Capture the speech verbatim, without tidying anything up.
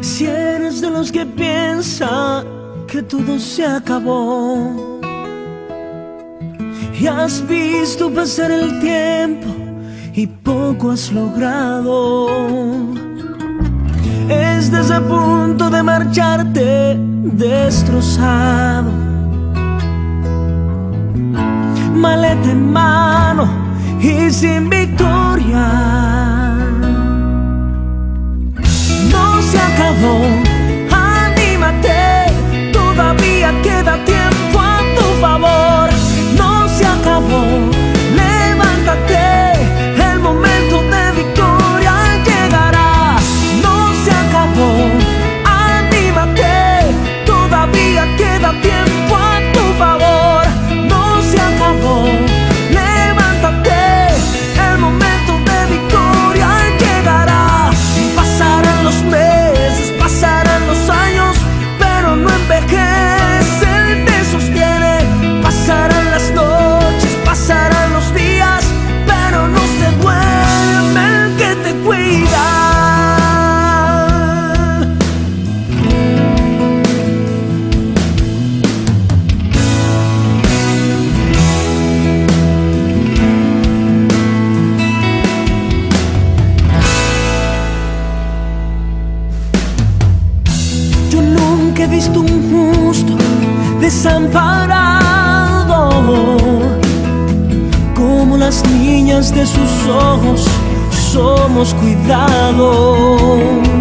Si eres de los que piensa que todo se acabó y has visto pasar el tiempo y poco has logrado, estás a punto de marcharte destrozado, maleta en mano y sin victoria. No se acabó, anímate, todavía queda tiempo a tu favor. No se acabó, levántate, el momento de victoria llegará. No se acabó, anímate, todavía queda tiempo a tu favor. No se acabó, levántate, el momento de victoria llegará. Pasarán los meses, pasarán los años, pero no envejece, Él te sostiene. Pasarán las noches, pasarán los días, pero no se duerme el que te cuida. Yo nunca he visto un justo desamparado, como las niñas de sus ojos somos cuidados.